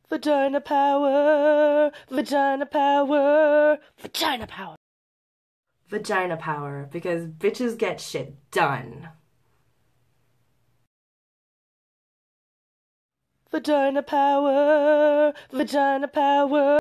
Vagina power, vagina power, vagina power. Vagina power, because bitches get shit done. Vagina power, vagina power.